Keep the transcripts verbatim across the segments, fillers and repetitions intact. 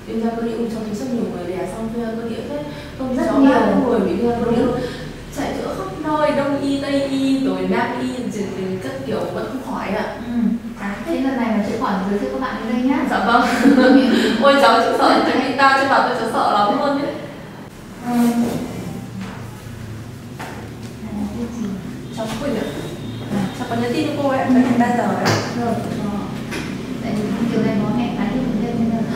viêm da cơ địa. Cháu thấy rất nhiều người đẻ xong viêm da cơ địa thế, không rất cháu nhiều người bị viêm da cơ địa chạy chữa khắp nơi, đông y, tây y, rồi nam y, các kiểu vẫn không khỏi ạ. Ừ. À, thế lần này là chữa khỏi giới thiệu các bạn đến đây nhá. Dạ vâng. Ôi cháu chịu sợ, cháu bị ta cho bảo tôi cháu sợ lắm luôn đấy. Ừ. Cháu Quỳnh ạ. Cháu có nhắn tin cho cô ấy, cháu hẹn ba giờ ấy. Rồi. Tại vì điều này có hẹn khá nhiều nhân nên là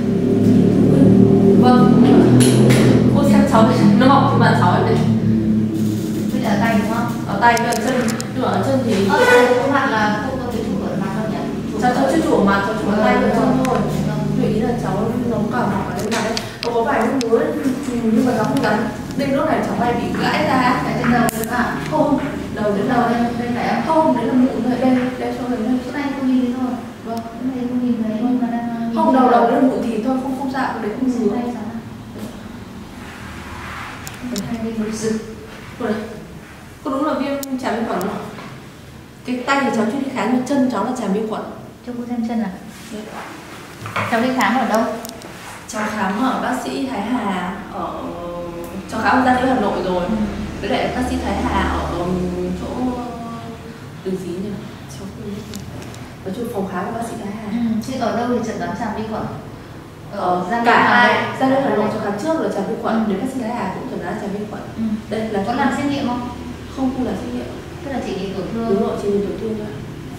vâng. Cô xem cháu nó mọc trên bàn cháu ấy này. bây giờ ở tay đúng không? Ở tay với ở chân, nhưng mà ở chân thì ở tay cũng mặt là không có cái chụp ở mặt đâu nhỉ? cháu cháu chưa chủ ở mặt, cháu chủ ở tay với chân thôi. Vì ý là cháu giống cả mọc ở đây mặt đấy. Có có vài lúc ngứa nhưng mà nó không gắn. Đêm lúc này cháu hay bị gãi ra. Tại trên đầu đấy à? Không, đầu đến đầu đây, đây phải em không, đấy là mụn thôi, đây, đây cho mình đây. Chỗ này không nhìn thấy thôi. Vâng. Chỗ này không nhìn thấy nhưng mà đang không, đầu đầu đấy là mụn thì thôi, không không dạo, đấy không dưới ngứa. tay sao? Cái hai bên nó rực. Rồi. Có đúng là viêm tràm vi khuẩn không? Cái tay thì cháu chưa đi khám, nhưng chân cháu là tràm vi khuẩn. Cho cô xem chân à? Đấy. Cháu đi khám ở đâu? Cháu khám ở bác sĩ Thái Hà ở cháu khám ở Gia Liễu Hà Nội rồi. Ừ. Với lại bác sĩ Thái Hà ở chỗ đường gì nhỉ? Cháu không biết. Ở chỗ phòng khám của bác sĩ Thái Hà. Ừ. Chứ ở đâu thì chẩn đoán tràm vi khuẩn? Ở Gia Liễu Hà Nội. Gia Liễu Hà Nội cháu khám trước rồi tràm vi khuẩn. Đến bác sĩ Thái Hà cũng chẩn đoán tràm vi khuẩn. Ừ. Đây là có làm xét nghiệm không? Không, không làm xét nghiệm. Tức là chỉ nhìn tổn thương. Đúng rồi, chỉ nhìn tổn thương thôi.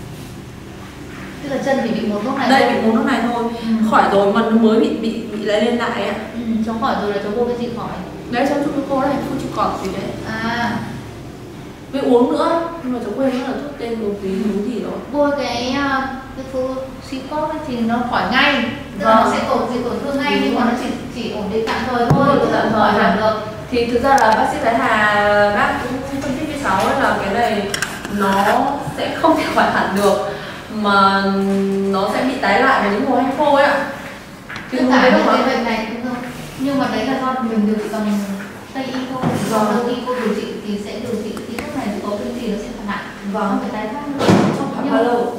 Tức là chân thì bị một lúc này. Đây bị một lúc này thôi. Ừ. Khỏi rồi mà nó mới bị bị bị lại lên lại ạ. Ừ. Cháu khỏi rồi là cháu mua cái gì khỏi? Đấy cháu chụp cho cô này, không chụp cọt gì đấy. À. Với uống nữa, nhưng mà cháu quên mất là thuốc tên của quý uống gì rồi. Mua cái cái Fusico thì nó khỏi ngay. Tức là vâng. nó sẽ tổn gì tổn thương ngay. Đúng nhưng mà nó chỉ chỉ ổn định tạm thời thôi, chứ tạm thời hẳn được. Thì thực ra là bác sĩ Thái Hà bác cũng phân tích với cháu ấy là cái này nó sẽ không thể khỏi hẳn được, mà nó sẽ bị tái lại vào những mùa hanh khô ấy ạ. Tất cả những cái bệnh này cũng không. Nhưng mà đấy là do mình điều trị bằng Tây y thôi. Còn Đông y cô điều trị thì sẽ điều trị thì lúc này có cái gì nó sẽ phản nặng. Vâng. Không phải tái phát nữa. Trong khoảng bao lâu?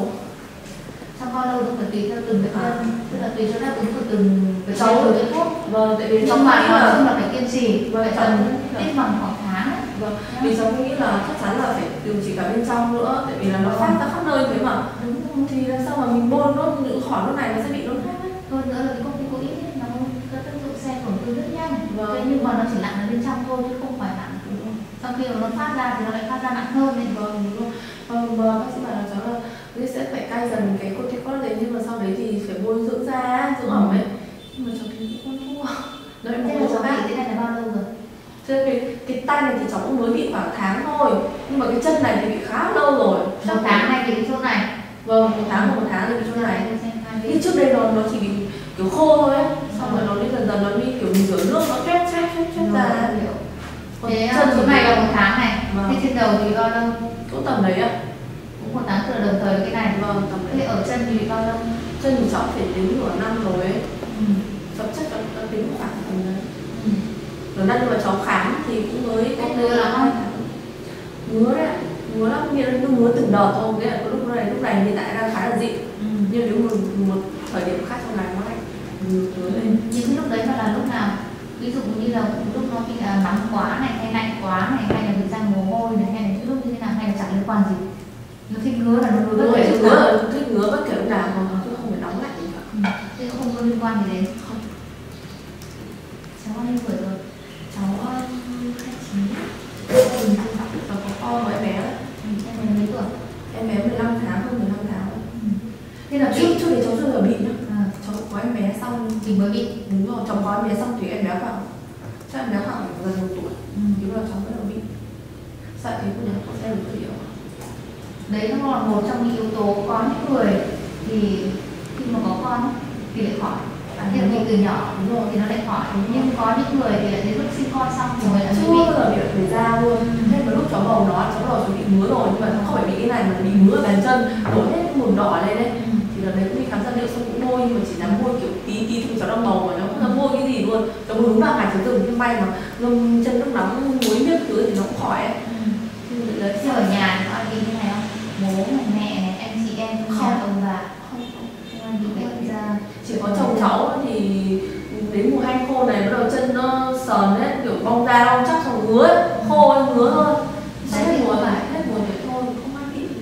Trong bao lâu cũng phải tùy theo từng bệnh nhân, tức là tùy theo đáp ứng của từng bệnh cháu nhân cái thuốc. Vâng, tại vì trong mà nói chung là phải kiên trì, vâng, phải tầm ít bằng khoảng tháng. Vâng, vì cháu nghĩ là chắc chắn là phải điều trị cả bên trong nữa, tại vì là nó phát ra khắp nơi thế mà. Đúng không? Thì làm sao mà mình bôi nốt những khỏi nốt này nó sẽ bị nốt khác ấy. Hơn nữa là cái corticoid ấy, nó có tác dụng xe tổn thương rất nhanh. Vâng. Thế nhưng mà nó chỉ nặng ở bên trong thôi chứ không phải nặng. Sau khi mà nó phát ra thì nó lại phát ra nặng hơn nên vâng đúng không? Vâng, vâng, bác sĩ bảo là cháu là Lý sẽ phải cai dần cái corticoid đấy, nhưng mà sau đấy thì phải bôi dưỡng da, dưỡng ẩm ấy. Nhưng mà cháu thấy cũng không thua. Đấy thế là cháu bị thế này là bao lâu rồi? Thế cái, cái tay này thì cháu cũng mới bị khoảng tháng thôi, nhưng mà cái chân này thì bị khá lâu rồi. Một tháng này thì cái chỗ này. Vâng, một tháng một tháng thì bị chỗ này. Nhưng trước đây nó, nó chỉ bị kiểu khô thôi ấy, xong rồi nó đi dần dần nó đi kiểu mình rửa nước nó tuét tuét tuét tuét ra. Thế chân chỗ này là một tháng này, vâng. Thế trên đầu thì bao lâu? Cũng tầm đấy ạ. Cũng một tháng từ đồng thời với cái này. Vâng, tầm đấy. Thế ở chân thì bị bao lâu? Chân thì cháu phải đến nửa năm rồi ấy. Ừ. Cháu chắc là đã tính khoảng tầm đấy. Ừ. Nửa năm nhưng mà cháu khám thì cũng mới có ngứa lắm không? Ngứa đấy ạ. Ngứa lắm, nghĩa là nó ngứa từng đợt thôi. Nghĩa là có lúc này, lúc này hiện tại đang khá là dị. Ừ. Nhưng nếu một, một thời điểm khác trong này nó lại ngứa lên. Ừ. Nhưng cái lúc đấy mà là lúc nào? Ví dụ như là lúc nó bị nóng quá này, hay lạnh quá này, hay là bị ra mồ hôi này, hay là cái lúc như thế nào, hay là chẳng liên quan gì. Nó thích ngứa là nó ngứa bất kể lúc nào. Thích ngứa bất kể lúc nào, chứ không phải nóng lạnh gì cả. Ừ. Thế không có liên quan gì đến. Không. Cháu bao nhiêu tuổi rồi? Cháu hai mươi chín. Cháu có con của em bé đấy. Ừ. Em bé mấy tuổi? Em bé mười lăm tháng, hơn mười lăm tháng. Ừ. Thế là trước trước đấy cháu chưa giờ bị nhá. À. Cháu có em bé xong thì mới bị. Đúng rồi, cháu có em bé xong thì em bé khoảng chắc em bé khoảng gần một tuổi. Ừ. Thì lúc đó cháu mới bị. Sợ thế cô nhỉ, con xem được cái điều. Đấy nó là một trong những yếu tố. Có những người thì khi mà có con thì lại khỏi. À, thì bị từ nhỏ đúng rồi thì nó lại khỏi. Nhưng có những người thì lại đến lúc sinh con xong thì mới lại chưa bao giờ bị thời ra luôn. Ừ. Thế mà lúc cháu bầu nó, cháu đầu cháu bị ngứa rồi, nhưng mà nó không phải bị cái này mà bị ngứa ở bàn chân, đổ hết cái mùn đỏ lên đấy. Ừ. Thì lần đấy cũng đi khám da liễu xong cũng bôi, nhưng mà chỉ dám bôi kiểu tí tí thì cháu đang bầu mà nó không dám bôi cái gì luôn. Cháu bôi đúng ba ngày cháu dừng, nhưng may mà ngâm chân nước nóng muối miếc thứ thì nó cũng khỏi ấy. Ừ. Thế ở nhà thì có ai bị như này không? Bố này, mẹ này, anh chị em, cha ông bà? Không, không, không ai bị bệnh da. Chỉ có chồng cháu thì sờn hết, kiểu bong da bong chắc xong ngứa ấy, khô ấy, ngứa thôi. Đấy, Hết thì mùa không phải. hết mùa thì thôi, không ăn bị.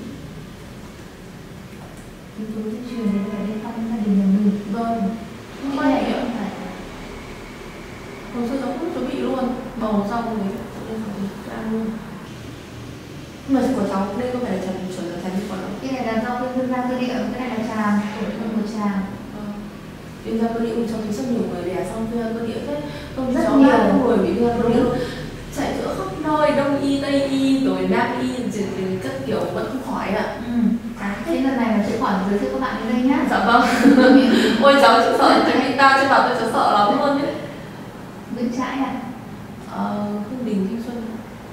Yếu tố di truyền thì phải đi thăm gia đình nhà mình. Vâng, không Cái may này bị. không phải. Hồi xưa cháu cũng cháu bị luôn, bầu xong rồi cháu lên khỏi ra luôn. Nhưng mà của cháu đây có phải là trần chuẩn là trần như còn đâu. Cái này là do viêm da cơ địa, cái này là tràm, tổn thương của tràm. Viêm da cơ địa cháu thấy rất nhiều người đẻ xong viêm da cơ địa thế. Không Rất cháu nhiều. bao nhiêu người bị viêm da cơ địa luôn. Chạy chữa khắp nơi, đông y, tây y, rồi nam y, rồi các kiểu vẫn không khỏi ạ. Ừ. Thế lần này là chữa khỏi giới thiệu các bạn đến đây nhá. Dạ vâng. Ôi cháu chỉ sợ cháu bị ta chứ bảo tôi cháu sợ lắm luôn ấy. Nguyễn Trãi à? Ờ, Hương Đình, Thanh Xuân.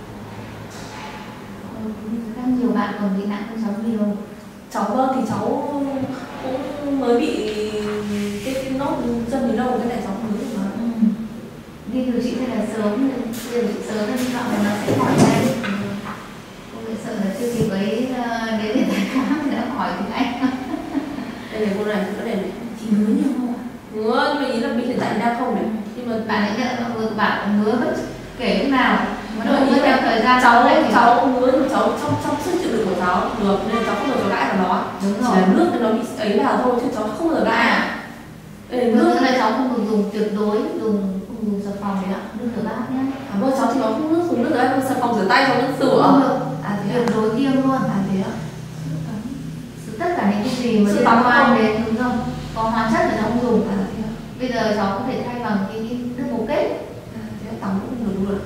Rất nhiều bạn còn bị nặng hơn cháu nhiều. Cháu vâng thì cháu cũng mới bị cái, cái nốt chân đến đâu, cái này cháu mới rồi mà. Ừ. Đi điều trị hay là sớm, điều trị sớm nên hy vọng là nó sẽ khỏi ngay. Cô bị sợ là chưa kịp ấy đến đến tài khám thì đã khỏi tiếng Anh. Đây này cô này, cái này này. Chỉ ngứa nhiều không ạ? Ngứa, nhưng mà ý là bị hiện tại đang không này. Nhưng mà Bạn ấy nhận là vừa bạn ngứa bất kể lúc nào. Mà nhưng mà nó ý theo là thời gian cháu đấy thì cháu ngứa nhưng cháu trong trong sức chịu đựng của cháu được nên cháu không bao giờ gãi vào nó. đúng Chỉ rồi. là nước nó bị ấy vào thôi chứ cháu không bao giờ gãi. Đây là Nước nước này cháu không được dùng tuyệt đối, dùng không dùng xà phòng đấy ạ, nước rửa bát nhé. À, vâng cháu thì nó không nước dùng nước rửa tay, xà phòng rửa tay cháu vẫn Không rửa. được, À thế tuyệt ạ? đối kiêng luôn. À thế ạ? Tất cả những cái gì mà Sữa liên tắm quan không? đến đúng không? Có hóa chất thì cháu không dùng. À thế ạ? Bây giờ cháu có thể thay bằng cái, cái nước bồ kết. À thế ạ? Tắm cũng được luôn.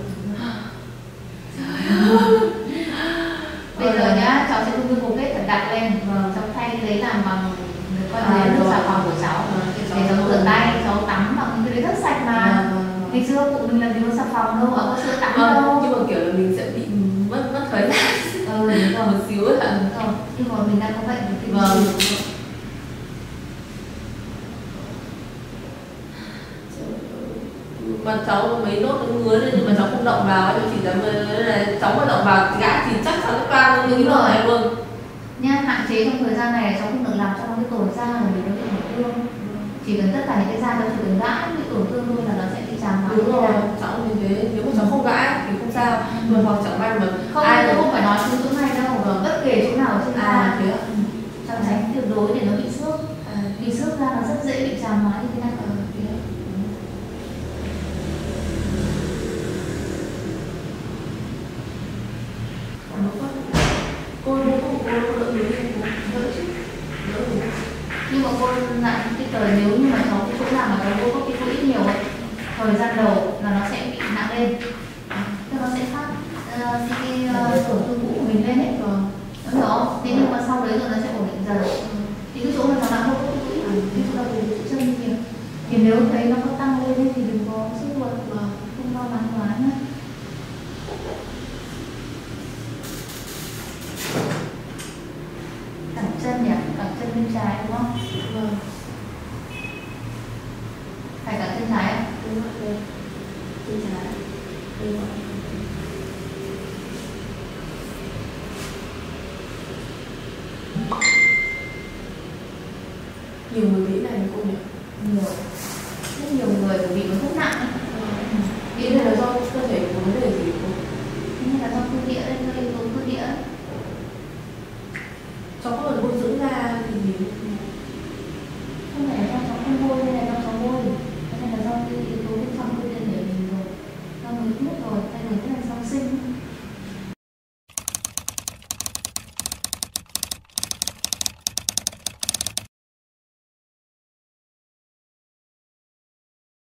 Bây giờ nhá, cháu sẽ dùng nước bồ kết thật đặc lên. Vâng. Cháu thay cái đấy làm bằng được coi À, là nước rồi. xà phòng của cháu. Vâng, Để cháu cháu rửa vâng. tay, cháu tắm bằng những cái đấy rất sạch mà. Vâng, vâng, vâng. Ngày xưa cụ mình làm gì có xà phòng đâu, ở có sữa tắm Vâng, đâu. nhưng mà kiểu là mình sẽ bị mất mất thời gian Ừ, đúng rồi. một xíu ấy ạ. Đúng rồi. Nhưng mà mình đang có bệnh thì cái Vâng. gì? Mà cháu mấy nốt nó ngứa lên nhưng mà cháu không động vào, cháu chỉ dám là cháu mà động vào gãi thì chắc chắn nó toang như cái nốt này luôn. Nha, hạn chế trong thời gian này cháu không được làm cho nó cái tổn da của mình nó bị tổn thương. Chỉ cần tất cả những cái da cháu chỉ cần gãi bị tổn thương thôi là nó sẽ bị tràn vào. Đúng rồi, cháu như thế. Nếu mà cháu không gãi thì không sao. Nhưng mà hoặc chẳng may mà Không, ai tôi cũng không phải nói chú chỗ này đâu, Vâng. bất kể chỗ nào trên da. À thế ạ? Cháu tránh tuyệt đối để nó bị xước. À Vì xước da nó rất dễ bị tràn hóa như thế này. À, thế ạ? Còn nó có cô cô cô cô đỡ người đi cô đỡ chứ đỡ rồi. Nhưng mà cô dặn cái tờ nếu như mà cháu cái chỗ nào mà cháu vô có cái chỗ ít nhiều ấy, thời gian đầu là nó sẽ bị nặng lên. Tức nó sẽ phát uh, cái uh, tổn thương cũ của mình lên hết. Vâng. Nó hiểu không? Thế nhưng mà sau đấy rồi nó sẽ ổn định dần. Thì cái chỗ này nó nặng hơn có cái chỗ ít, cái chỗ nào về chỗ chân nhiều. Thì nếu thấy nó có tăng lên ấy, thì đừng có sốt ruột, Vâng. không lo lắng quá nhé. Cẳng chân nhỉ? Cẳng chân bên trái đúng không? Vâng. Phải cẳng chân trái à? Đúng rồi, đây. Bên trái. Đây rồi. Nhiều người bị này cô nhỉ? Nhiều. Rất nhiều người bị nó rất nặng. Nghĩ đây là do cơ thể có vấn đề gì cô? Thế nên là do cơ địa đấy, do yếu tố cơ địa ấy. Cháu có lần bôi dưỡng da thì gì? Không phải là do cháu không bôi hay là do cháu bôi. Thế nên là do cái yếu tố bên trong cơ địa để mình rồi. Do mình biết rồi, thay đổi rất là sau sinh.